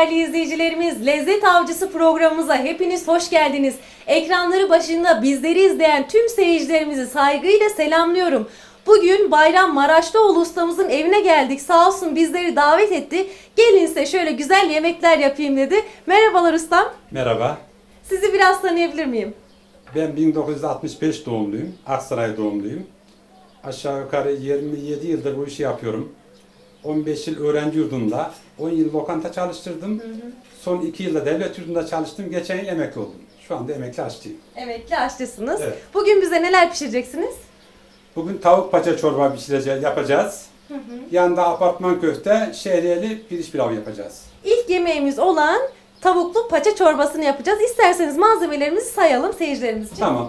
değerli izleyicilerimiz, Lezzet Avcısı programımıza hepiniz hoş geldiniz. Ekranları başında bizleri izleyen tüm seyircilerimizi saygıyla selamlıyorum. Bugün Bayram Maraşlıoğlu ustamızın evine geldik. Sağ olsun bizleri davet etti. Gelin size şöyle güzel yemekler yapayım dedi. Merhabalar ustam. Merhaba. Sizi biraz tanıyabilir miyim? Ben 1965 doğumluyum. Aksaray doğumluyum. Aşağı yukarı 27 yıldır bu işi yapıyorum. 15 yıl öğrenci yurdunda, 10 yıl lokanta çalıştırdım. Son 2 yılda devlet yurdunda çalıştım. Geçen yıl emekli oldum. Şu anda emekli aşçıyım. Emekli aşçısınız. Evet. Bugün bize neler pişireceksiniz? Bugün tavuk paça çorba yapacağız. Yanında apartman köfte, şehriyeli pirinç pilavı yapacağız. İlk yemeğimiz olan tavuklu paça çorbasını yapacağız. İsterseniz malzemelerimizi sayalım seyircilerimiz için. Tamam.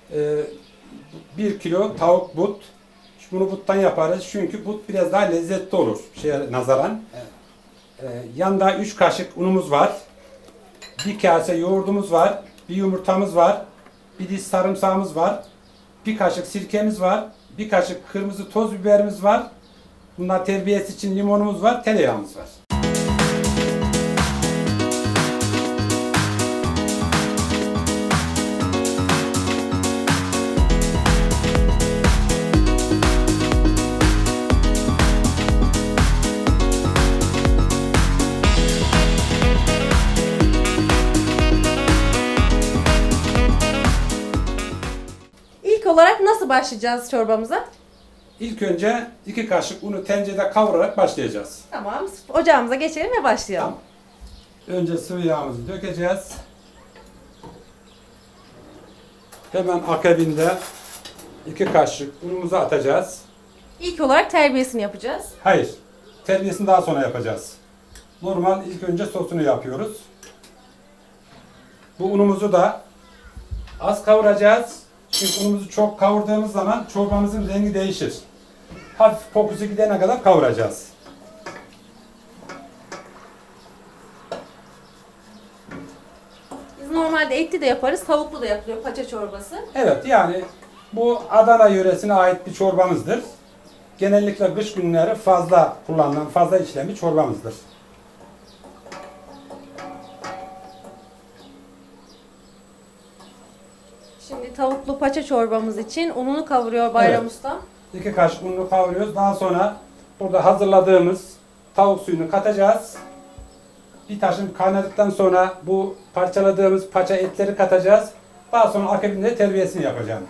1 kilo tavuk but. Bunu buttan yaparız çünkü but biraz daha lezzetli olur şeye nazaran. Yanında 3 kaşık unumuz var. Bir kase yoğurdumuz var. Bir yumurtamız var. Bir diş sarımsağımız var. Bir kaşık sirkemiz var. Bir kaşık kırmızı toz biberimiz var. Bunlar terbiyesi için limonumuz var. Tereyağımız var. İlk olarak nasıl başlayacağız çorbamıza? İlk önce 2 kaşık unu tencerede kavurarak başlayacağız. Tamam, ocağımıza geçelim ve başlayalım. Tamam. Önce sıvı yağımızı dökeceğiz. Hemen akabinde 2 kaşık unumuzu atacağız. İlk olarak terbiyesini yapacağız. Hayır, terbiyesini daha sonra yapacağız. Normal ilk önce sosunu yapıyoruz. Bu unumuzu da az kavuracağız. Çünkü unumuzu çok kavurduğumuz zaman çorbamızın rengi değişir. Hafif kokusu gidene kadar kavuracağız. Biz normalde etli de yaparız, tavuklu da yapılıyor paça çorbası. Evet, yani bu Adana yöresine ait bir çorbamızdır. Genellikle kış günleri fazla kullanılan, fazla içilen bir çorbamızdır. Şimdi tavuklu paça çorbamız için ununu kavuruyor Bayram Evet. Usta. 2 kaşık ununu kavuruyoruz. Daha sonra burada hazırladığımız tavuk suyunu katacağız. Bir taşım kaynadıktan sonra bu parçaladığımız paça etleri katacağız. Daha sonra akabinde terbiyesini yapacağım.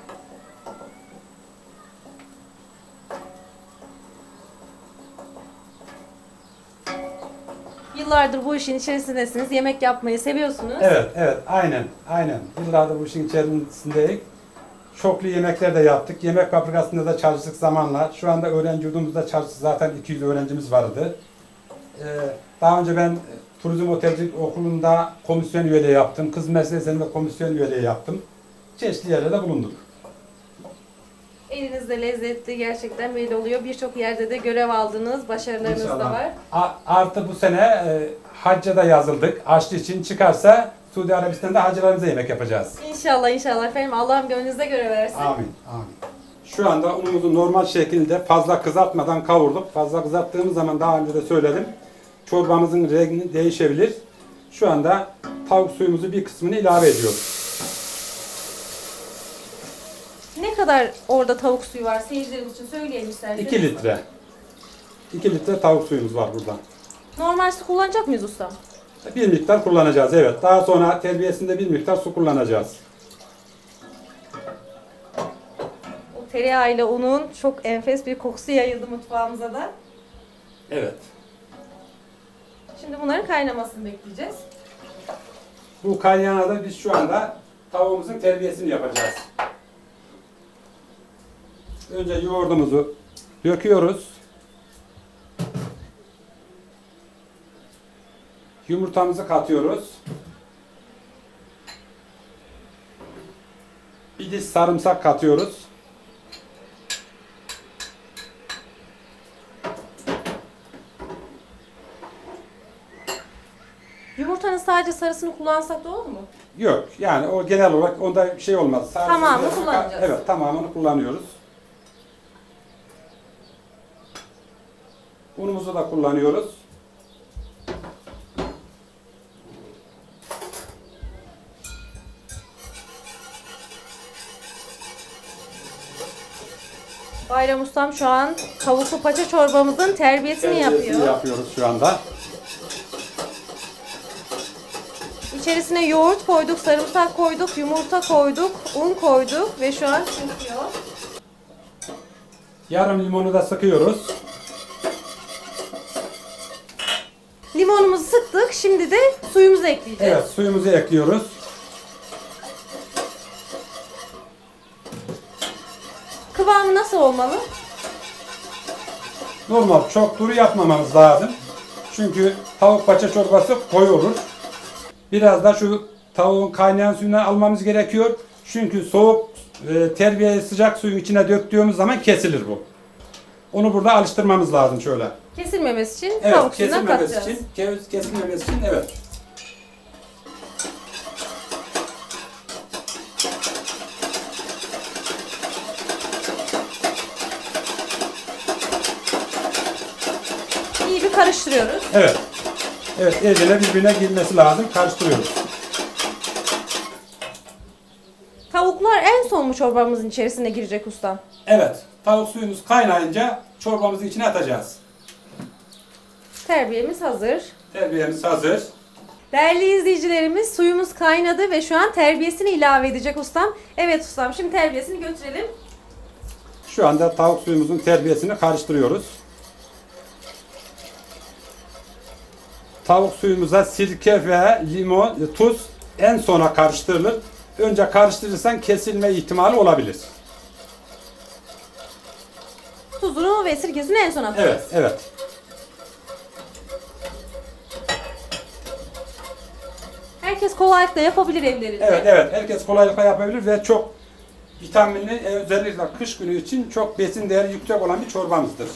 Yıllardır bu işin içerisindesiniz, yemek yapmayı seviyorsunuz. Evet, evet, aynen. Yıllardır bu işin içerisindeyiz. Çoklu yemekler de yaptık. Yemek fabrikasında da çalıştık zamanla. Şu anda öğrenci yurdumuzda çalıştık. Zaten 200 öğrencimiz vardı. Daha önce ben Turizm Otelcilik Okulu'nda komisyon üyeliği yaptım. Kız Meslek komisyon üyeliği yaptım. Çeşitli yerlerde bulunduk. Elinizde lezzetli gerçekten belli oluyor. Birçok yerde de görev aldınız, başarılarınız da var. Artı bu sene hacca da yazıldık. Aşçı için çıkarsa Suudi Arabistan'da hacılarımıza yemek yapacağız. İnşallah inşallah efendim. Allah'ım gönlünüze göre versin. Amin. Şu anda unumuzu normal şekilde fazla kızartmadan kavurduk. Fazla kızarttığımız zaman daha önce de söyledim. Çorbamızın rengi değişebilir. Şu anda tavuk suyumuzu bir kısmını ilave ediyoruz. Ne kadar orada tavuk suyu var seyircilerimiz için söyleyelim isterseniz. 2 litre. 2 litre tavuk suyumuz var burada. Normal su kullanacak mıyız ustam? Bir miktar kullanacağız, evet. Daha sonra terbiyesinde bir miktar su kullanacağız. O tereyağıyla unun çok enfes bir kokusu yayıldı mutfağımıza da. Evet. Şimdi bunların kaynamasını bekleyeceğiz. Bu kaynağında biz şu anda tavuğumuzun terbiyesini yapacağız. Önce yoğurdumuzu döküyoruz. Yumurtamızı katıyoruz. Bir diş sarımsak katıyoruz. Yumurtanın sadece sarısını kullansak da olur mu? Yok, yani o genel olarak onda bir şey olmaz. Tamamını kullanacağız. Evet, tamamını kullanıyoruz. Unumuzu da kullanıyoruz. Bayram Ustam şu an tavuklu paça çorbamızın terbiyesini yapıyor. Yapıyoruz şu anda. İçerisine yoğurt koyduk, sarımsak koyduk, yumurta koyduk, un koyduk ve şu an çıkıyor. Yarım limonu da sıkıyoruz. Limonumuzu sıktık. Şimdi de suyumuzu ekleyeceğiz. Evet, suyumuzu ekliyoruz. Kıvamı nasıl olmalı? Normal, çok duru yapmamamız lazım. Çünkü tavuk paça çorbası koyu olur. Biraz da şu tavuğun kaynayan suyundan almamız gerekiyor. Çünkü soğuk terbiyeye sıcak suyun içine döktüğümüz zaman kesilir bu. Onu burada alıştırmamız lazım şöyle. Kesilmemesi için Evet, tavuk suyundan kesilmemesi katacağız. için, ceviz kesilmemesi için evet. İyi bir karıştırıyoruz. Evet. Evet, iyice birbirine girmesi lazım. Karıştırıyoruz. Tavuklar en son mu çorbamızın içerisine girecek ustam? Evet, tavuk suyumuz kaynayınca çorbamızın içine atacağız. Terbiyemiz hazır. Terbiyemiz hazır. Değerli izleyicilerimiz, suyumuz kaynadı ve şu an terbiyesini ilave edecek ustam. Evet ustam, şimdi terbiyesini götürelim. Şu anda tavuk suyumuzun terbiyesini karıştırıyoruz. Tavuk suyumuza sirke ve limon, tuz en sona karıştırılır. Önce karıştırırsan kesilme ihtimali olabilir. Tuzunu ve sirkesini en son atacağız. Evet, evet. Herkes kolaylıkla yapabilir evlerinde. Evet, evet. Herkes kolaylıkla yapabilir ve çok vitaminli, özellikle kış günü için çok besin değeri yüksek olan bir çorbamızdır.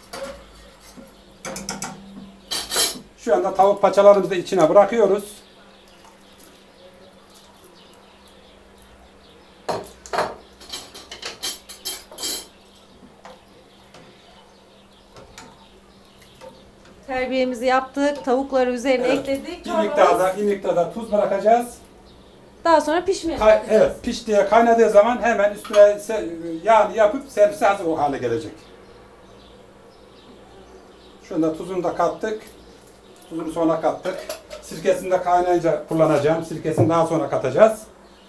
Şu anda tavuk paçalarımızı da içine bırakıyoruz. Terbiyemizi yaptık, tavukları üzerine Evet. ekledik. Bir miktarda tuz bırakacağız. Daha sonra pişmeye Evet, piştiği, kaynadığı zaman hemen üstüne yağını yapıp servise hazır o hale gelecek. Şunda tuzunu da kattık. Tuzunu sonra kattık. Sirkesini de kaynayınca kullanacağım. Sirkesini daha sonra katacağız.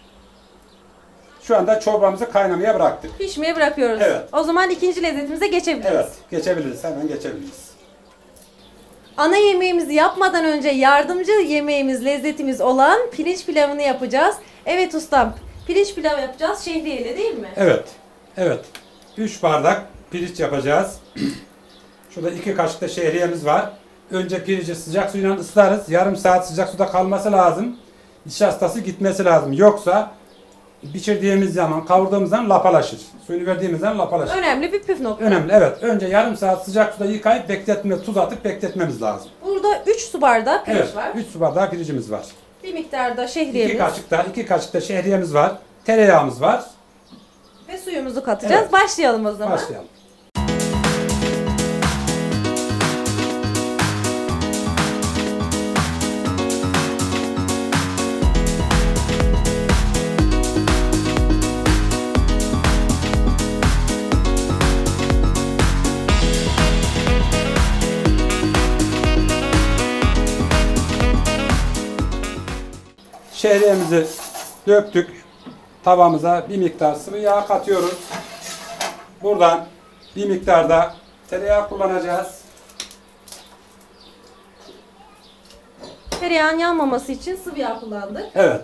Şu anda çorbamızı kaynamaya bıraktık. Pişmeye bırakıyoruz. Evet. O zaman ikinci lezzetimize geçebiliriz. Evet, geçebiliriz. Hemen geçebiliriz. Ana yemeğimizi yapmadan önce yardımcı yemeğimiz, lezzetimiz olan pirinç pilavını yapacağız. Evet ustam, pirinç pilav yapacağız şehriyeli değil mi? Evet, evet. 3 bardak pirinç yapacağız. Şurada 2 kaşık da şehriyemiz var. Önce pirinci sıcak suyla ıslarız. Yarım saat sıcak suda kalması lazım. Nişastası gitmesi lazım. Yoksa pişirdiğimiz zaman, kavurduğumuz zaman lapalaşır. Suyunu verdiğimiz zaman lapalaşır. Önemli bir püf nokta. Önemli, evet. Önce yarım saat sıcak suda yıkayıp tuz atıp bekletmemiz lazım. Burada 3 su bardağı pirinç Evet, var. 3 su bardağı pirincimiz var. Bir miktar da 2 şehriyemiz kaşık da şehriyemiz var. Tereyağımız var. ve suyumuzu katacağız. Evet. Başlayalım o zaman. Başlayalım. Şehriyemizi döktük. Tavamıza bir miktar sıvı yağ katıyoruz. Buradan bir miktar da tereyağı kullanacağız. Tereyağın yanmaması için sıvı yağ kullandık. Evet.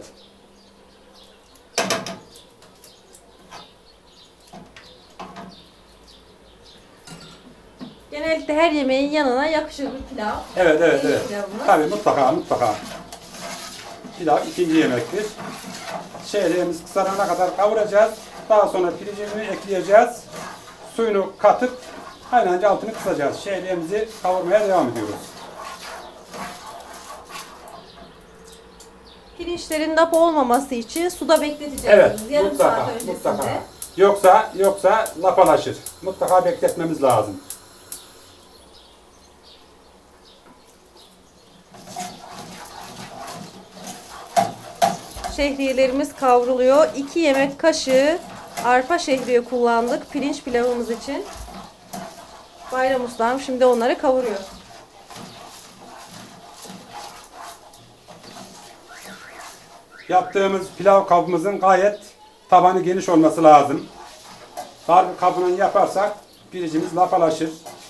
Genellikle her yemeğin yanına yakışır bir pilav. Evet, evet, Pirinç evet. pilavımız. Tabii mutlaka. Pilav ikinci yemektir. Şehriyemiz kızarana kadar kavuracağız. Daha sonra pirincini ekleyeceğiz. Suyunu katıp kaynayınca altını kısacağız. Şehriyemizi kavurmaya devam ediyoruz. Pirinçlerin lapa olmaması için suda bekleteceğiz. Evet, Yarım saat öncesinde. mutlaka. Yoksa lapalaşır. Mutlaka bekletmemiz lazım. Şehriyelerimiz kavruluyor. 2 yemek kaşığı arpa şehriye kullandık pirinç pilavımız için. Bayram ustam şimdi onları kavuruyor. Yaptığımız pilav kabımızın gayet tabanı geniş olması lazım. Dar bir kabından yaparsak pirincimiz lapalaşır.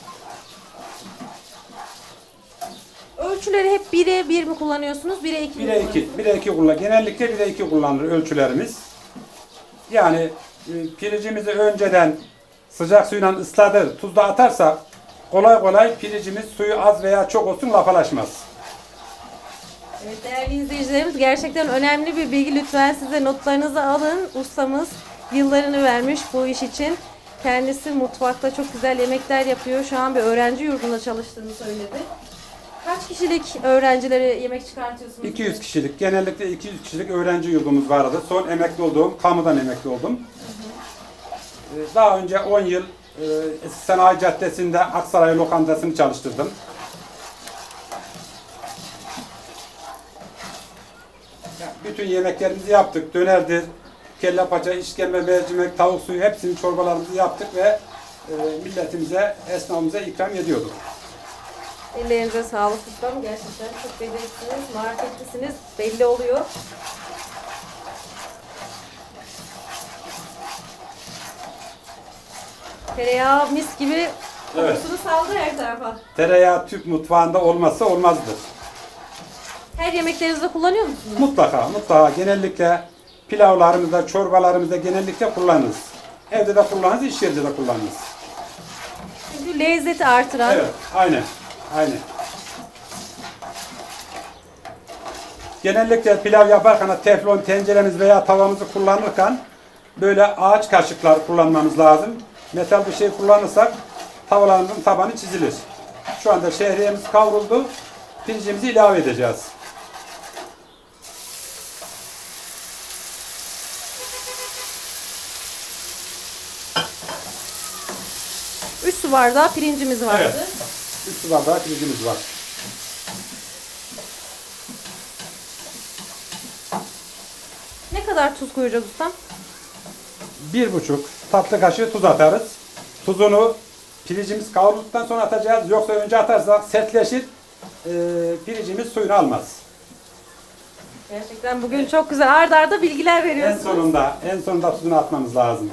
Ölçüleri hep 1'e 1 mi kullanıyorsunuz? 1'e 2 mi 1'e 2, 1'e 2 kullan. Genellikle 1'e 2 kullanılır ölçülerimiz. Yani pirincimizi önceden sıcak suyla ısladır, tuz da atarsak kolay kolay pirincimiz suyu az veya çok olsun lapalaşmaz. Evet değerli izleyicilerimiz gerçekten önemli bir bilgi. Lütfen siz de notlarınızı alın. Ustamız yıllarını vermiş bu iş için. Kendisi mutfakta çok güzel yemekler yapıyor. Şu an bir öğrenci yurdunda çalıştığını söyledi. Kaç kişilik öğrencilere yemek çıkartıyorsunuz? 200 kişilik, genellikle 200 kişilik öğrenci yurdumuz vardı. Son emekli olduğum, kamudan emekli oldum. Daha önce 10 yıl Eski Sanayi Caddesi'nde Aksaray Lokantası'nı çalıştırdım. Bütün yemeklerimizi yaptık. Dönerdir, kelle paça, işkembe, mercimek, tavuk suyu hepsini çorbalarımızı yaptık ve milletimize, esnafımıza ikram ediyorduk. Ellerinize sağlık ustam. Gerçekten çok beceriklisiniz, marifetlisiniz. Belli oluyor. Tereyağı mis gibi kokusunu saldı her tarafa. Tereyağı Türk mutfağında olmazsa olmazdır. Her yemeklerinizde kullanıyor musunuz? Mutlaka, mutlaka. Genellikle pilavlarımızda, çorbalarımızda genellikle kullanırız. Evde de kullanırız, iş yerinde de kullanırız. Çünkü lezzeti artıran. Evet, aynen, aynen. Genellikle pilav yaparken teflon tenceremiz veya tavamızı kullanırken böyle ağaç kaşıklar kullanmamız lazım. Metal bir şey kullanırsak tavalarımızın tabanı çizilir. Şu anda şehriyemiz kavruldu. Pirincimizi ilave edeceğiz. Üç su bardağı pirincimiz vardı. Evet. 3 su bardağı pirincimiz var. Ne kadar tuz koyacağız ustam? 1,5 tatlı kaşığı tuz atarız. Tuzunu pirincimiz kavrulduktan sonra atacağız. Yoksa önce atarsak sertleşir. Pirincimiz suyunu almaz. Gerçekten bugün çok güzel art arda bilgiler En veriyorsunuz. sonunda tuzunu atmamız lazım.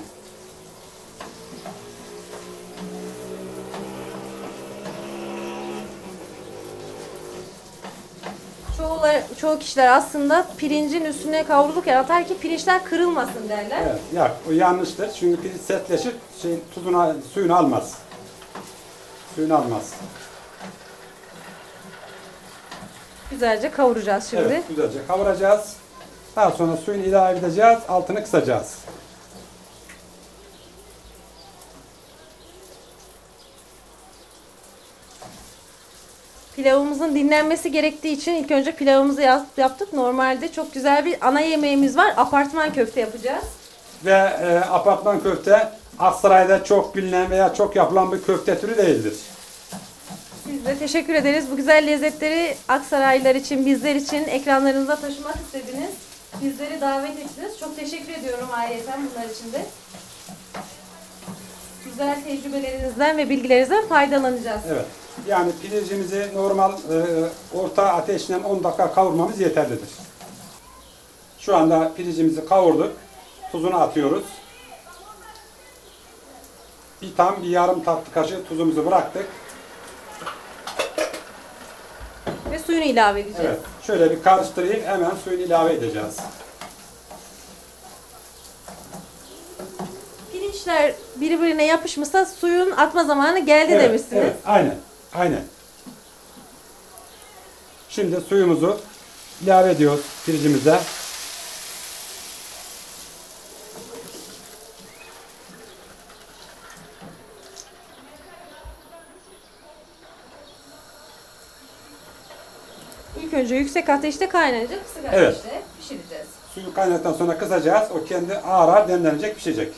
Çoğu kişiler aslında pirincin üstüne kavrulurken atar ki pirinçler kırılmasın derler. Evet, ya, o yanlıştır. Çünkü pirinç sertleşir, suyunu almaz. Suyunu almaz. Güzelce kavuracağız şimdi. Evet, güzelce kavuracağız. Daha sonra suyunu ilave edeceğiz, altını kısacağız. Pilavımızın dinlenmesi gerektiği için ilk önce pilavımızı yaptık. Normalde çok güzel bir ana yemeğimiz var. Apartman köfte yapacağız. Ve apartman köfte Aksaray'da çok bilinen veya çok yapılan bir köfte türü değildir. Biz de teşekkür ederiz. Bu güzel lezzetleri Aksaraylılar için, bizler için ekranlarınıza taşımak istediniz. Bizleri davet ettiniz. Çok teşekkür ediyorum ayrıca bunlar için de. Güzel tecrübelerinizden ve bilgilerinizden faydalanacağız. Evet. Yani pirincimizi normal orta ateşle 10 dakika kavurmamız yeterlidir. Şu anda pirincimizi kavurduk. Tuzunu atıyoruz. Bir yarım tatlı kaşığı tuzumuzu bıraktık. Ve suyunu ilave edeceğiz. Evet. Şöyle bir karıştırayım. Hemen suyunu ilave edeceğiz. Pirinçler birbirine yapışmışsa suyun atma zamanı geldi Evet, demişsiniz. evet. Aynen. Aynen. Şimdi suyumuzu ilave ediyoruz pirincimize. İlk önce yüksek ateşte kaynayacak, kısık ateşte Evet. pişireceğiz. Suyu kaynadıktan sonra kısacağız. O kendi ağır ağır demlenecek, pişecek.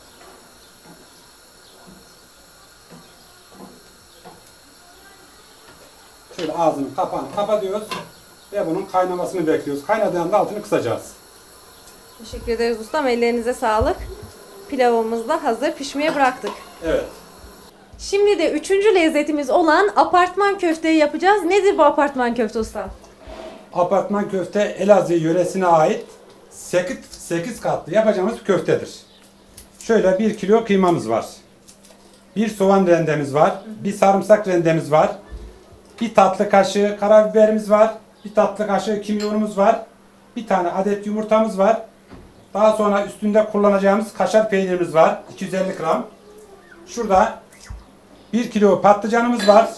Şöyle ağzının kapağını kapatıyoruz ve bunun kaynamasını bekliyoruz. Kaynadığında altını kısacağız. Teşekkür ederiz ustam. Ellerinize sağlık. Pilavımızı da hazır pişmeye bıraktık. Evet. Şimdi de üçüncü lezzetimiz olan apartman köfteyi yapacağız. Nedir bu apartman köfte usta? Apartman köfte Elazığ yöresine ait 8 katlı yapacağımız köftedir. Şöyle 1 kilo kıymamız var. Bir soğan rendemiz var. Bir sarımsak rendemiz var. Bir tatlı kaşığı karabiberimiz var. Bir tatlı kaşığı kimyonumuz var. Bir tane adet yumurtamız var. Daha sonra üstünde kullanacağımız kaşar peynirimiz var. 250 gram. Şurada 1 kilo patlıcanımız var.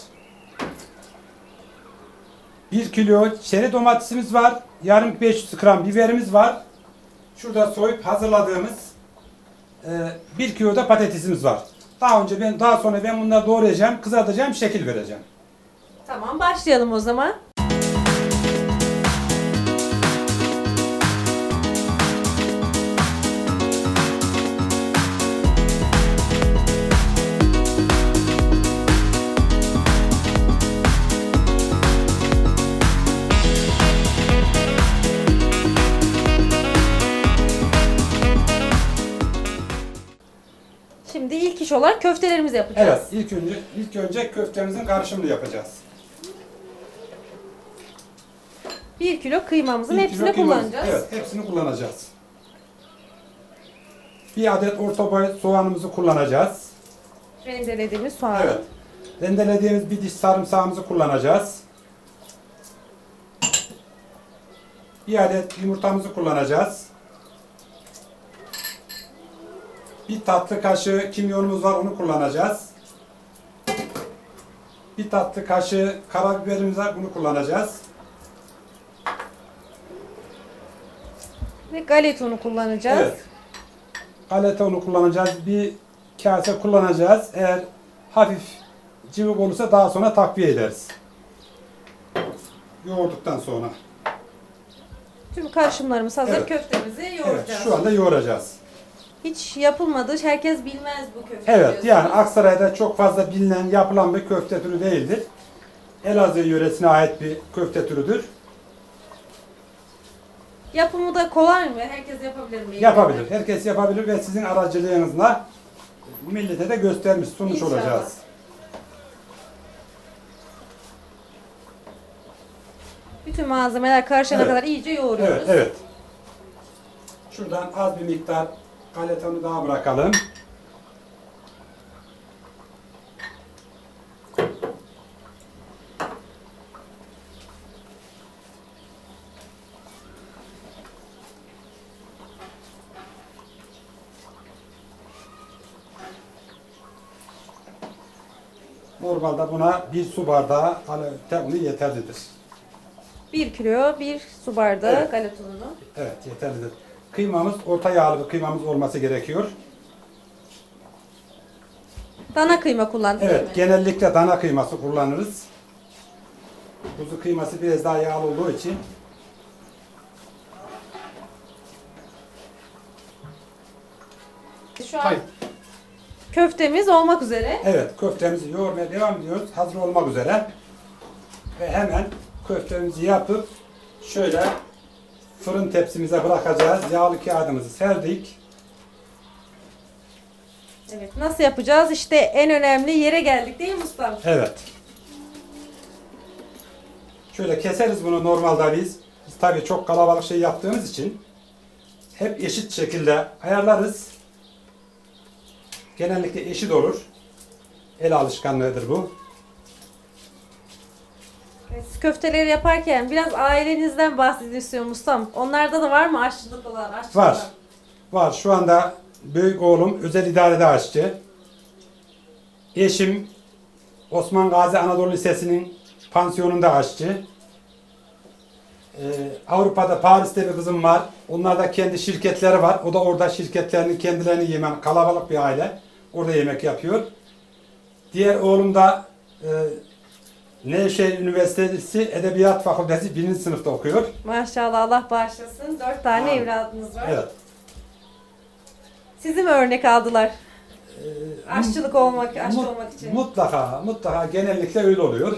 1 kilo çeri domatesimiz var. Yarım 500 gram biberimiz var. Şurada soyup hazırladığımız 1 kilo da patatesimiz var. Daha sonra ben bunları doğrayacağım, kızartacağım, şekil vereceğim. Tamam, başlayalım o zaman. Şimdi ilk iş olarak köftelerimizi yapacağız. Evet, ilk önce köftemizin karışımını yapacağız. 1 kilo kıymamızın 1 hepsini kilo kıymamız. kullanacağız. Evet, hepsini kullanacağız. Bir adet orta boy soğanımızı kullanacağız. Rendelediğimiz soğan. Evet. Rendelediğimiz bir diş sarımsağımızı kullanacağız. Bir adet yumurtamızı kullanacağız. Bir tatlı kaşığı kimyonumuz var, onu kullanacağız. Bir tatlı kaşığı karabiberimiz var, bunu kullanacağız. Ve galeta unu kullanacağız. Evet. Galeta unu kullanacağız. Bir kase kullanacağız. Eğer hafif cıvık olursa daha sonra takviye ederiz. Yoğurduktan sonra. Tüm karışımlarımız hazır. Evet. Köftemizi Evet, yoğuracağız. şu anda yoğuracağız. Hiç yapılmadı. Herkes bilmez bu köfte. Evet, biliyorsunuz. yani Aksaray'da çok fazla bilinen, yapılan bir köfte türü değildir. Elazığ yöresine ait bir köfte türüdür. Yapımı da kolay mı? Herkes yapabilir mi? Yapabilir, herkes yapabilir ve sizin aracılığınızla millete de göstermiş, sunmuş İnşallah. olacağız. Bütün malzemeler karışana Evet. kadar iyice yoğuruyoruz. Evet, evet. Şuradan az bir miktar galeta unu daha bırakalım. Normalde buna bir su bardağı galeta unu yeterlidir. 1 kilo 1 su bardağı Evet. galeta unu. Evet, yeterlidir. Kıymamız orta yağlı bir kıymamız olması gerekiyor. Dana kıyma kullandık değil mi? Evet, genellikle dana kıyması kullanırız. Kuzu kıyması biraz daha yağlı olduğu için. Şu an Hayır. köftemiz olmak üzere. Evet, köftemizi yoğurmaya devam ediyoruz. Hazır olmak üzere. Ve hemen köftemizi yapıp şöyle fırın tepsimize bırakacağız. Yağlı kağıdımızı serdik. Evet. Nasıl yapacağız? İşte en önemli yere geldik değil mi ustam? Evet. Şöyle keseriz bunu normalde biz. Biz tabii çok kalabalık şey yaptığımız için hep eşit şekilde ayarlarız. Genellikle eşit olur. El alışkanlığıdır bu. Evet, siz köfteleri yaparken biraz ailenizden bahsedin istiyorum ustam. Onlarda da var mı aşçılık olan? Aşçılık Var. olan? Var. Şu anda büyük oğlum özel idarede aşçı. Eşim Osman Gazi Anadolu Lisesi'nin pansiyonunda aşçı. Avrupa'da Paris'te bir kızım var. Onlarda kendi şirketleri var. O da orada şirketlerini kendilerini yemen kalabalık bir aile. Orada yemek yapıyor. Diğer oğlum da Nevşehir Üniversitesi Edebiyat Fakültesi 1. sınıfta okuyor. Maşallah, Allah bağışlasın. 4 tane Amin. evladınız var. Evet. Sizi mi örnek aldılar? Aşçılık olmak, aşçı olmak için. Mutlaka genellikle öyle oluyor.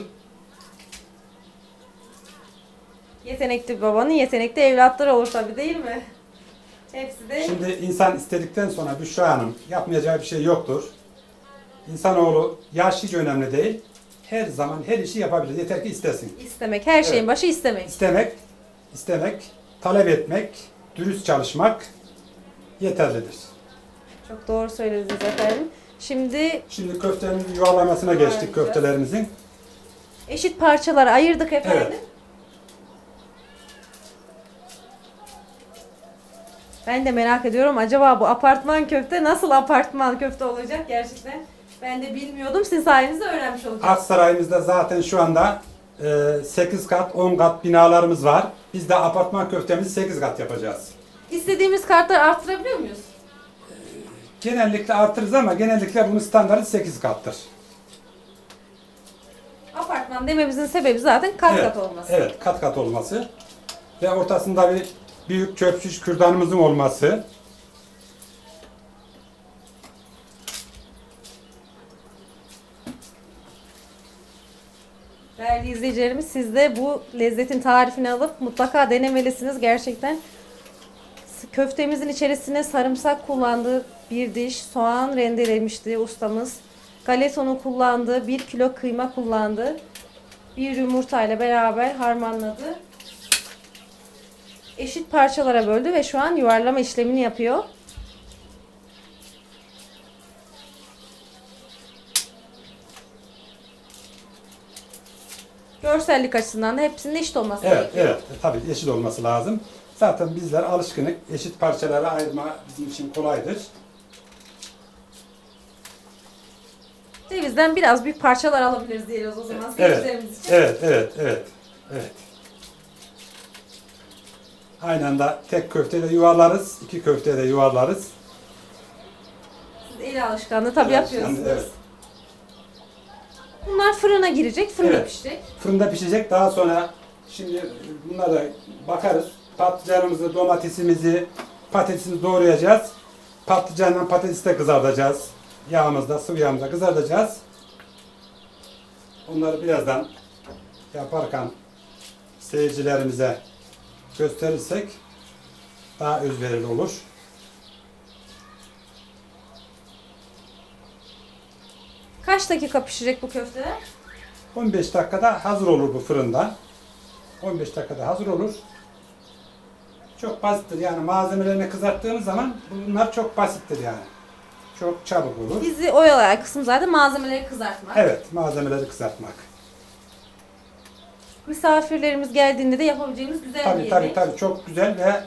Yetenekli bir babanın yetenekli evlatları olur tabii değil mi? Hepsi de Şimdi insan istedikten sonra Büşra Hanım yapmayacağı bir şey yoktur. İnsanoğlu yaş hiç önemli değil. Her zaman her işi yapabilir. Yeter ki istesin. istemek. Her şeyin Evet. başı istemek. İstemek, talep etmek, dürüst çalışmak yeterlidir. Çok doğru söylediniz efendim. Şimdi Şimdi köftenin yuvarlamasına geçtik Yuvarlayacağız. köftelerimizin. eşit parçalara ayırdık efendim. Evet. Ben de merak ediyorum, acaba bu apartman köfte nasıl apartman köfte olacak gerçekten? Ben de bilmiyordum. Sizin sayenizde öğrenmiş olacağım. Aksaray'ımızda zaten şu anda 8 kat, 10 kat binalarımız var. Biz de apartman köftemizi 8 kat yapacağız. İstediğimiz kartları arttırabiliyor muyuz? Genellikle artırırız ama genellikle bunun standartı 8 kattır. Apartman dememizin sebebi zaten kat Evet, kat olması. evet, kat kat olması ve ortasında bir büyük çöpçüş kürdanımızın olması. Değerli izleyicilerimiz, siz de bu lezzetin tarifini alıp mutlaka denemelisiniz. Gerçekten köftemizin içerisine sarımsak kullandığı bir diş, soğan rendelemişti ustamız. Galetonu kullandı, 1 kilo kıyma kullandı. Bir yumurtayla beraber harmanladı. Eşit parçalara böldü ve şu an yuvarlama işlemini yapıyor. Görsellik açısından da hepsinin eşit olması Evet, gerekiyor. evet. Tabii eşit olması lazım. Zaten bizler alışkınlık, eşit parçalara ayırma bizim için kolaydır. Cevizden biraz büyük parçalar alabiliriz diyoruz o zaman Evet, seyircilerimiz için. evet. Aynı anda tek köfteyi de yuvarlarız, iki köfteyi de yuvarlarız. Siz el alışkanlığı tabii Evet, yapıyorsunuz. yani evet. Bunlar fırına girecek, fırında Evet. pişecek. Fırında pişecek. Daha sonra şimdi bunlara bakarız. Patlıcanımızı, domatesimizi, patatesimizi doğrayacağız. Patlıcanla patatesi de kızartacağız. Yağımızda, sıvı yağımızda kızartacağız. Onları birazdan yaparken seyircilerimize gösterirsek daha özverili olur. Kaç dakika pişecek bu köfteler? 15 dakikada hazır olur bu fırında. 15 dakikada hazır olur. Çok basittir yani malzemelerini kızarttığımız zaman bunlar çok basittir yani. Çok çabuk olur. Bizi oyalayan kısım zaten malzemeleri kızartmak. Evet, malzemeleri kızartmak. Misafirlerimiz geldiğinde de yapabileceğimiz güzel bir yemek. Tabii çok güzel ve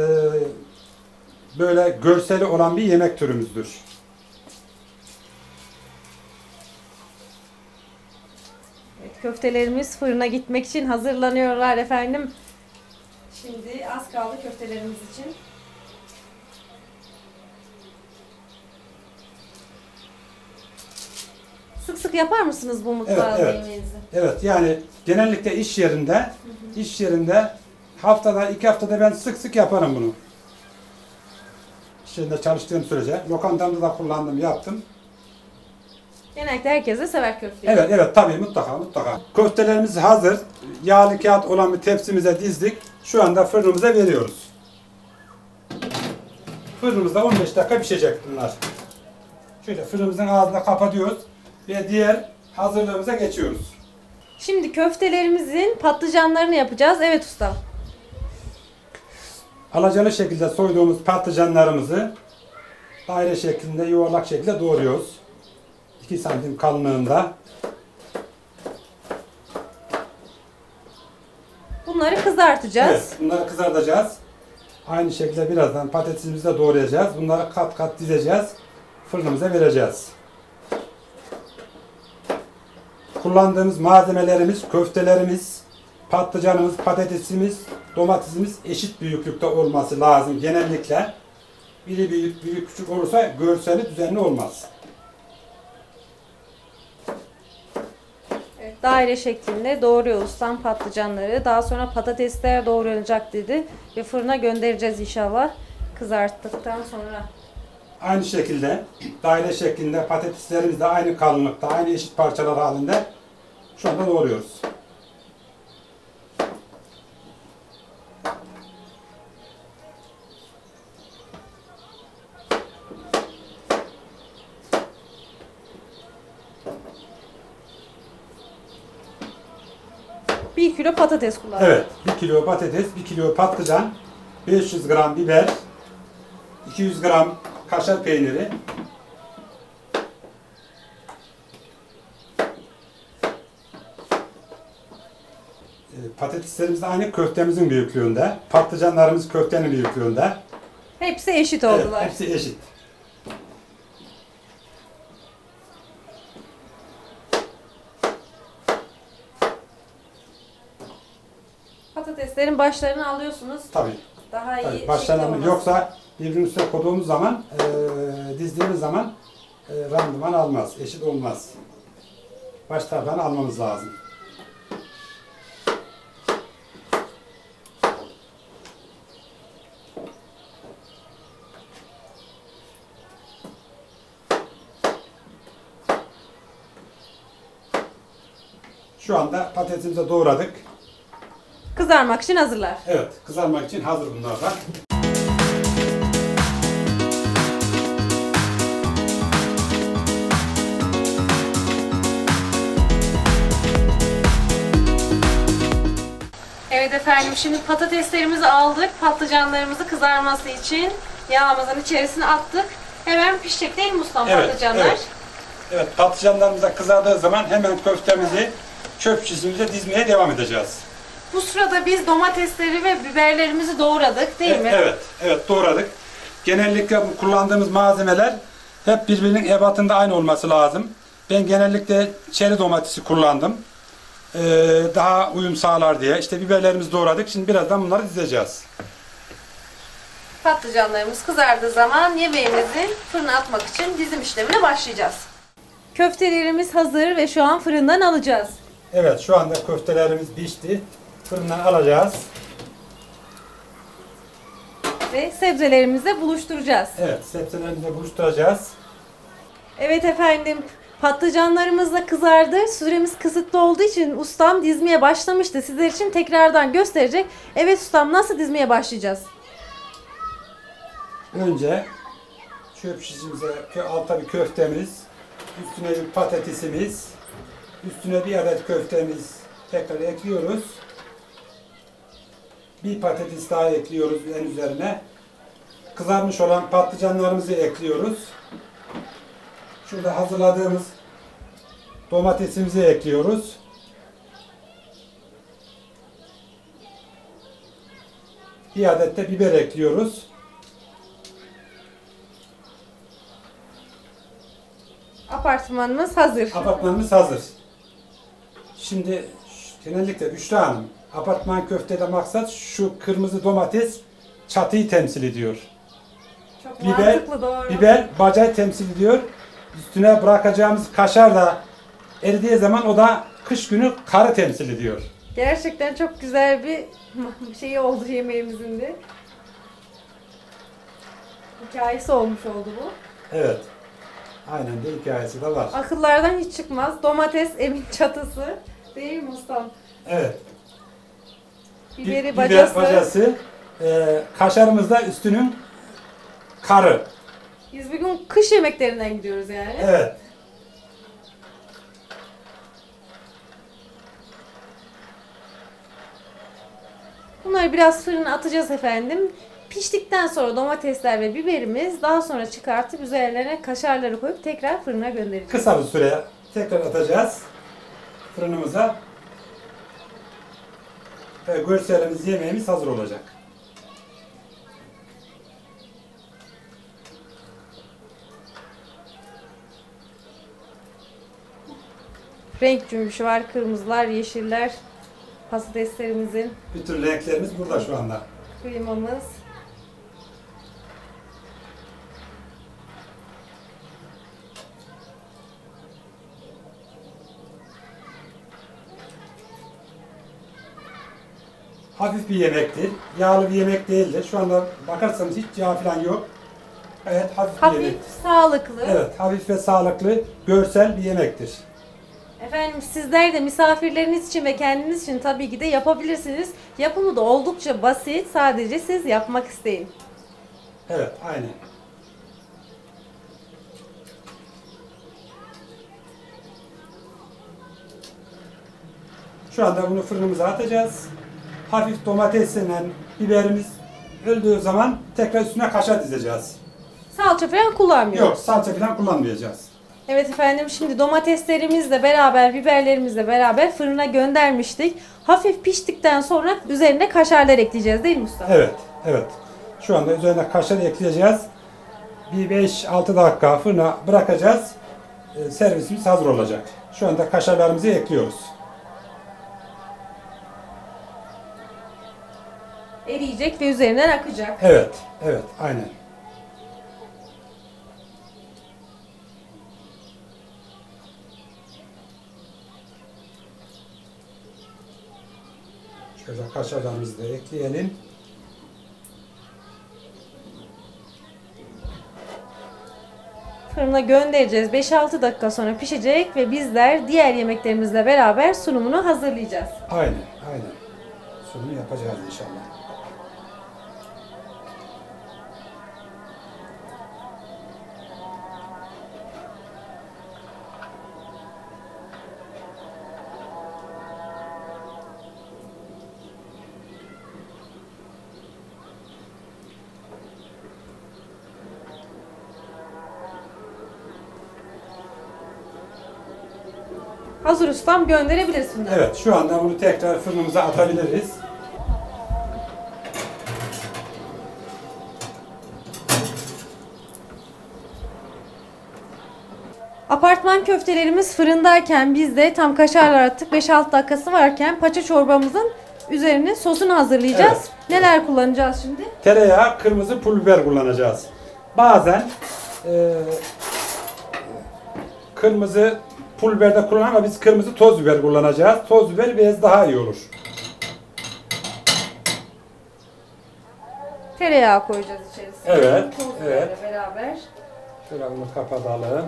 böyle görseli olan bir yemek türümüzdür. Evet, köftelerimiz fırına gitmek için hazırlanıyorlar efendim. Şimdi az kaldı köftelerimiz için. Sık sık yapar mısınız bu mutfağı Evet. yemeğinizi? Evet, yani genellikle iş yerinde haftada, 2 haftada ben sık sık yaparım bunu. İş yerinde çalıştığım sürece. Lokantamda da kullandım, yaptım. Genellikle herkes de sever köfteyi. Evet, tabii mutlaka. Köftelerimiz hazır. Yağlı kağıt olan bir tepsimize dizdik. Şu anda fırınımıza veriyoruz. Fırınımızda 15 dakika pişecek bunlar. Şöyle fırınımızın ağzını kapatıyoruz ve diğer hazırlığımıza geçiyoruz. Şimdi köftelerimizin patlıcanlarını yapacağız. Evet ustam. Alacalı şekilde soyduğumuz patlıcanlarımızı daire şeklinde, yuvarlak şekilde doğruyoruz. 2 santim kalınlığında. Bunları kızartacağız. Evet, bunları kızartacağız. Aynı şekilde birazdan patatesimizi de doğrayacağız. Bunları kat kat dizeceğiz. Fırınımıza vereceğiz. Kullandığımız malzemelerimiz, köftelerimiz, patlıcanımız, patatesimiz, domatesimiz eşit büyüklükte olması lazım genellikle. Biri büyük, biri küçük olursa görseli düzenli olmaz. Evet, daire şeklinde doğruyor ustam patlıcanları. Daha sonra patatesler doğranacak dedi. Ve fırına göndereceğiz inşallah. Kızarttıktan sonra. Aynı şekilde daire şeklinde patateslerimiz de aynı kalınlıkta, aynı eşit parçalar halinde şu anda doğruyoruz. 1 kilo patates kullandık. Evet, 1 kilo patates, 1 kilo patlıcan, 500 gram biber, 200 gram kaşar peyniri, patateslerimiz de aynı köftemizin büyüklüğünde, patlıcanlarımız köftenin büyüklüğünde. Hepsi eşit Evet, oldular. hepsi eşit. Patateslerin başlarını alıyorsunuz. Tabii. Daha iyi şekli Başlarına olması. yoksa birbirinin üstüne koyduğumuz zaman, dizdiğimiz zaman randıman almaz, eşit olmaz. Baş tarafını almamız lazım. Şu anda patatesimizi doğradık. Kızarmak için hazırlar. Evet, kızarmak için hazır bunlar da. Evet efendim, şimdi patateslerimizi aldık. Patlıcanlarımızı kızarması için yağımızın içerisine attık. Hemen pişecek değil mi ustam patlıcanlar? Evet. Evet, patlıcanlarımız da kızardığı zaman hemen köftemizi çöp şişimize dizmeye devam edeceğiz. Bu sırada biz domatesleri ve biberlerimizi doğradık değil mi? Evet, doğradık. Genellikle kullandığımız malzemeler hep birbirinin ebatında aynı olması lazım. Ben genellikle çeri domatesi kullandım. Daha uyum sağlar diye. İşte biberlerimizi doğradık. Şimdi birazdan bunları dizeceğiz. Patlıcanlarımız kızardığı zaman yemeğimizi fırına atmak için dizim işlemine başlayacağız. Köftelerimiz hazır ve şu an fırından alacağız. Evet, şu anda köftelerimiz pişti. Fırından alacağız. Ve sebzelerimizle buluşturacağız. Evet, sebzelerimizi buluşturacağız. Evet efendim, patlıcanlarımız da kızardı. Süremiz kısıtlı olduğu için ustam dizmeye başlamıştı. Sizler için tekrardan gösterecek. Evet ustam, nasıl dizmeye başlayacağız? Önce çöp şişimize altta bir köftemiz, üstüne bir patatesimiz, üstüne bir adet köftemiz tekrar ekliyoruz. Bir patates daha ekliyoruz en üzerine. Kızarmış olan patlıcanlarımızı ekliyoruz. Şurada hazırladığımız domatesimizi ekliyoruz. Bir adet de biber ekliyoruz. Apartmanımız hazır. Apartmanımız hazır. Şimdi genellikle Büşra Hanım, apartman köftede maksat şu kırmızı domates çatıyı temsil ediyor. Çok Biber, mantıklı, doğru. biber bacayı temsil ediyor. Üstüne bırakacağımız kaşar da eridiği zaman o da kış günü karı temsil ediyor. Gerçekten çok güzel bir şey oldu yemeğimizin de. Hikayesi olmuş oldu bu. Evet. Aynen de hikayesi de var. Akıllardan hiç çıkmaz. Domates evin çatısı. Değil mi ustam? Evet. Biberi, Biber bacası. bacası, kaşarımız da üstünün karı. Biz bugün kış yemeklerinden gidiyoruz yani. Evet. Bunları biraz fırına atacağız efendim. Piştikten sonra domatesler ve biberimiz, daha sonra çıkartıp üzerlerine kaşarları koyup tekrar fırına göndereceğiz. Kısa bir süre tekrar atacağız fırınımıza. Ve görselimiz, yemeğimiz hazır olacak. Renk cümbüşü var. Kırmızılar, yeşiller. Patateslerimizin, Bütün renklerimiz burada şu anda. kıymamız. Hafif bir yemektir. Yağlı bir yemek değildir. Şu anda bakarsanız hiç yağ falan yok. Evet, hafif bir Hafif, yemek. sağlıklı. Evet, hafif ve sağlıklı, görsel bir yemektir. Efendim sizler de misafirleriniz için ve kendiniz için tabii ki de yapabilirsiniz. Yapımı da oldukça basit. Sadece siz yapmak isteyin. Evet, aynen. Şu anda bunu fırınımıza atacağız. Hafif domatesle biberimiz öldüğü zaman tekrar üstüne kaşar dizeceğiz. Salça falan kullanmıyoruz. Yok, salça falan kullanmayacağız. Evet efendim, şimdi domateslerimizle beraber, biberlerimizle beraber fırına göndermiştik. Hafif piştikten sonra üzerine kaşarlar ekleyeceğiz değil mi usta? Evet, evet. Şu anda üzerine kaşar ekleyeceğiz. Bir 5-6 dakika fırına bırakacağız. Servisimiz hazır olacak. Şu anda kaşarlarımızı ekliyoruz. Eriyecek ve üzerinden akacak. Evet, evet, aynen. Şöyle kaşarlarımızı da ekleyelim. Fırına göndereceğiz. 5-6 dakika sonra pişecek ve bizler diğer yemeklerimizle beraber sunumunu hazırlayacağız. Aynen, aynen. Sunum yapacağız inşallah. Hazır ustam, gönderebilirsin. Evet, şu anda bunu tekrar fırınımıza atabiliriz. Apartman köftelerimiz fırındayken biz de tam kaşarlar attık. 5-6 dakikası varken paça çorbamızın üzerine sosunu hazırlayacağız. Evet. Neler kullanacağız şimdi? Tereyağı, kırmızı pul biber kullanacağız. Bazen kırmızı pul biber de kullanır ama biz kırmızı toz biber kullanacağız. Toz biber biraz daha iyi olur. Tereyağı koyacağız içerisine. Evet, Toz evet. biberle beraber. Şöyle bunu kapatalım.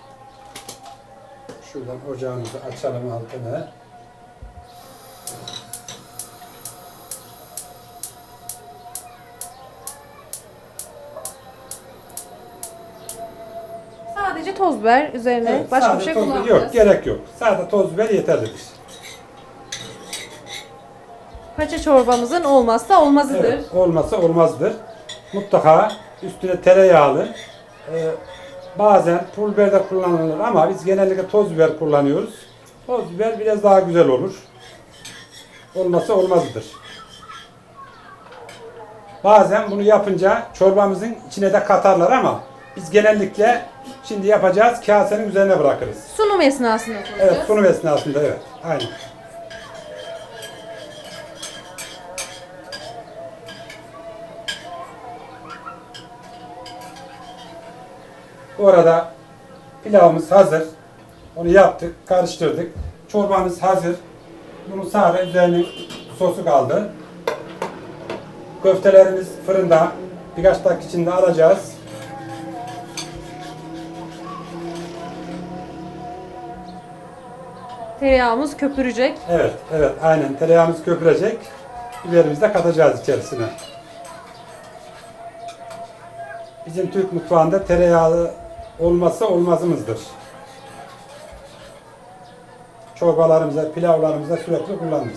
Şuradan ocağımızı açalım altını. Sadece toz biber üzerine, Evet, başka bir sadece şey toz biber kullanmayacağız. yok, gerek yok. Sadece toz biber yeterlidir. Paça çorbamızın olmazsa olmazıdır. Evet, olmazsa olmazdır. Mutlaka üstüne tereyağlı. Bazen pul biber de kullanılır ama biz genellikle toz biber kullanıyoruz. Toz biber biraz daha güzel olur. Olmazsa olmazdır. Bazen bunu yapınca çorbamızın içine de katarlar ama biz genellikle şimdi yapacağız, kasenin üzerine bırakırız. Sunum esnasında koyacağız. Evet, sunum esnasında evet. Aynen. Bu arada pilavımız hazır. Onu yaptık, karıştırdık. Çorbamız hazır. Bunun sadece üzerine sosu kaldı. Köftelerimiz fırında. Birkaç dakika içinde alacağız. Tereyağımız köpürecek. Evet, evet, aynen. Tereyağımız köpürecek. Biberimizi de katacağız içerisine. Bizim Türk mutfağında tereyağı olması olmazımızdır. Çorbalarımıza, pilavlarımıza sürekli kullanırız.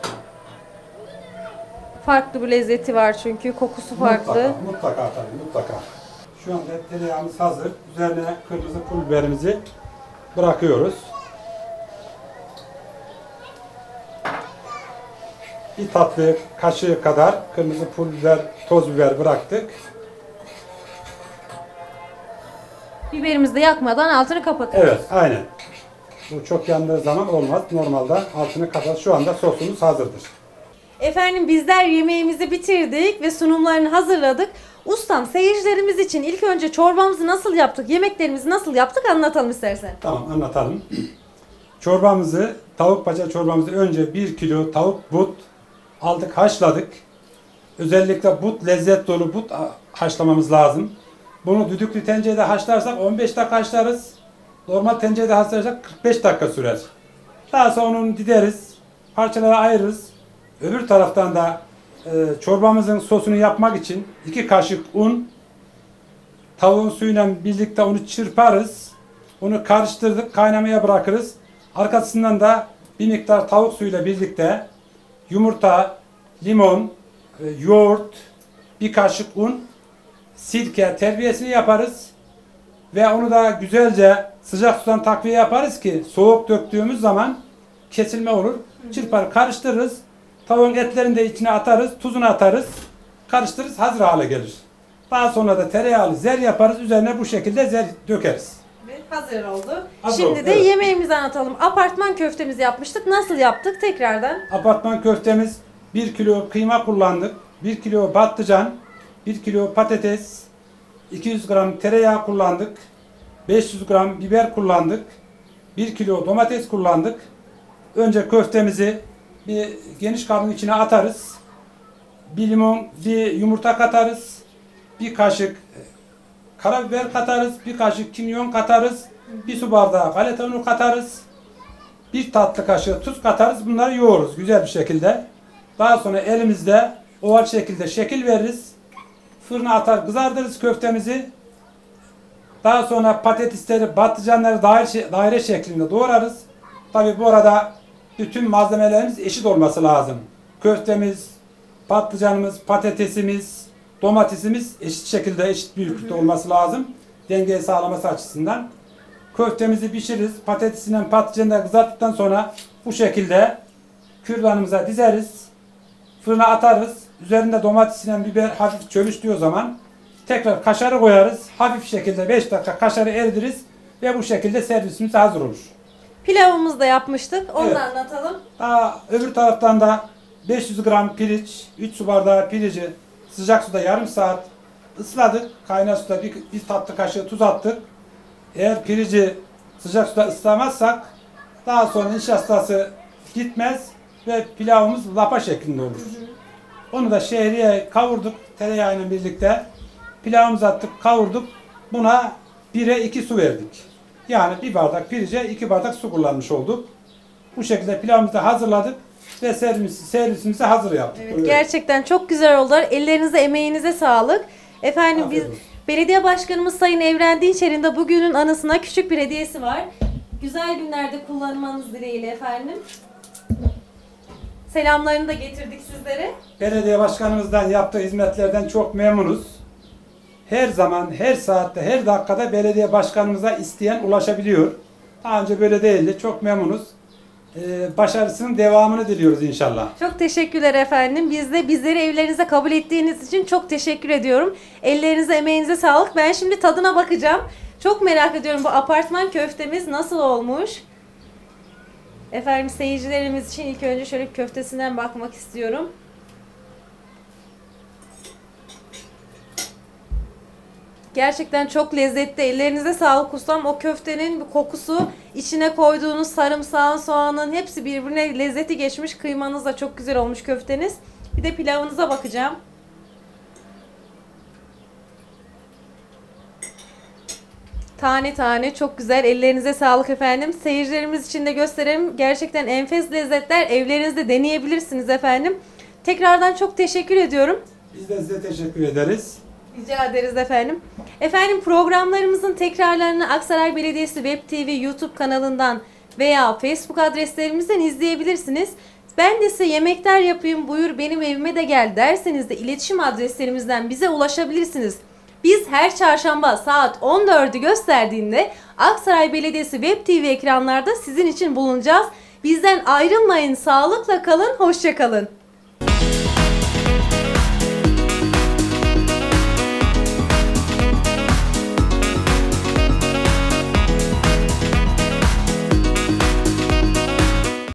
Farklı bir lezzeti var çünkü, kokusu farklı. Mutlaka tabii, mutlaka. Şu anda tereyağımız hazır. Üzerine kırmızı pul biberimizi bırakıyoruz. Bir tatlı kaşığı kadar kırmızı pul biber, toz biber bıraktık. Biberimizi de yakmadan altını kapatıyoruz. Evet, aynen. Bu çok yandığı zaman olmaz. Normalde altını kapat. Şu anda sosumuz hazırdır. Efendim, bizler yemeğimizi bitirdik ve sunumlarını hazırladık. Ustam, seyircilerimiz için ilk önce çorbamızı nasıl yaptık, yemeklerimizi nasıl yaptık anlatalım istersen. Tamam, anlatalım. Çorbamızı, tavuk paça çorbamızı önce 1 kilo tavuk but aldık, haşladık. Özellikle but, lezzet dolu but haşlamamız lazım. Bunu düdüklü tencerede haşlarsak 15 dakika haşlarız. Normal tencerede haşlarsak 45 dakika sürer. Daha sonra onu dideriz, parçalara ayırırız. Öbür taraftan da çorbamızın sosunu yapmak için 2 kaşık un, tavuğun suyuyla birlikte onu çırparız. Onu karıştırdık, kaynamaya bırakırız. Arkasından da bir miktar tavuk suyuyla birlikte yumurta, limon, yoğurt, bir kaşık un, sirke terbiyesini yaparız. Ve onu da güzelce sıcak sudan takviye yaparız ki soğuk döktüğümüz zaman kesilme olur. Çırpar karıştırırız. Tavuğun etlerini de içine atarız. Tuzunu atarız. Karıştırırız. Hazır hale gelir. Daha sonra da tereyağlı zer yaparız. Üzerine bu şekilde zer dökeriz. Ve hazır oldu. Hazır Şimdi oldu, de evet. yemeğimizi anlatalım. Apartman köftemizi yapmıştık. Nasıl yaptık tekrardan? Apartman köftemiz 1 kilo kıyma kullandık. 1 kilo patlıcan, 1 kilo patates, 200 gram tereyağı kullandık. 500 gram biber kullandık. 1 kilo domates kullandık. Önce köftemizi bir geniş kabın içine atarız. Bir limon, bir yumurta katarız. Bir kaşık karabiber katarız. Bir kaşık kimyon katarız. Bir su bardağı galeta unu katarız. Bir tatlı kaşığı tuz katarız. Bunları yoğururuz güzel bir şekilde. Daha sonra elimizde oval şekilde şekil veririz. Fırına atar kızardırırız köftemizi. Daha sonra patatesleri, patlıcanları daire şeklinde doğrarız. Tabi bu arada bütün malzemelerimiz eşit olması lazım. Köftemiz, patlıcanımız, patatesimiz, domatesimiz eşit şekilde, eşit büyüklükte olması lazım. Dengeyi sağlaması açısından. Köftemizi pişiririz. Patatesinden, patlıcanları kızarttıktan sonra bu şekilde kürdanımıza dizeriz. Fırına atarız. Üzerinde domatesinden biber hafif çölüştüğü zaman tekrar kaşarı koyarız. Hafif şekilde 5 dakika kaşarı eridiriz ve bu şekilde servisimiz hazır olur. Pilavımızı da yapmıştık. Onu Evet. da anlatalım. Daha öbür taraftan da 500 gram pirinç, 3 su bardağı pirinci sıcak suda yarım saat ısladık. Kaynar suda bir tatlı kaşığı tuz attık. Eğer pirinci sıcak suda ıslamazsak daha sonra nişastası gitmez ve pilavımız lapa şeklinde olur. Onu da şehriye kavurduk tereyağıyla birlikte. Pilavımızı attık, kavurduk. Buna 1'e 2 su verdik. Yani bir bardak pirince 2 bardak su kullanmış olduk. Bu şekilde pilavımızı da hazırladık ve servisimizi hazır yaptık. Evet, gerçekten çok güzel oldular. Ellerinize, emeğinize sağlık. Efendim biz Afiyet olsun. belediye başkanımız Sayın Evren Dinçer'in de bugünün anısına küçük bir hediyesi var. Güzel günlerde kullanmanız dileğiyle efendim. Selamlarını da getirdik sizlere. Belediye başkanımızdan yaptığı hizmetlerden çok memnunuz. Her zaman, her saatte, her dakikada belediye başkanımıza isteyen ulaşabiliyor. Daha önce böyle değildi. Çok memnunuz. Başarısının devamını diliyoruz inşallah. Çok teşekkürler efendim. Biz de bizleri evlerinize kabul ettiğiniz için çok teşekkür ediyorum. Ellerinize, emeğinize sağlık. Ben şimdi tadına bakacağım. Çok merak ediyorum bu apartman köftemiz nasıl olmuş. Efendim seyircilerimiz için ilk önce şöyle köftesinden bakmak istiyorum. Gerçekten çok lezzetli. Ellerinize sağlık ustam. O köftenin kokusu, içine koyduğunuz sarımsağın, soğanın hepsi birbirine lezzeti geçmiş. Kıymanız da çok güzel olmuş köfteniz. Bir de pilavınıza bakacağım. Tane tane çok güzel. Ellerinize sağlık efendim. Seyircilerimiz için de gösterelim. Gerçekten enfes lezzetler. Evlerinizde deneyebilirsiniz efendim. Tekrardan çok teşekkür ediyorum. Biz de size teşekkür ederiz. Rica ederiz efendim. Efendim programlarımızın tekrarlarını Aksaray Belediyesi Web TV YouTube kanalından veya Facebook adreslerimizden izleyebilirsiniz. Ben de size yemekler yapayım, buyur benim evime de gel derseniz de iletişim adreslerimizden bize ulaşabilirsiniz. Biz her çarşamba saat 14'ü gösterdiğinde Aksaray Belediyesi Web TV ekranlarda sizin için bulunacağız. Bizden ayrılmayın, sağlıkla kalın, hoşça kalın.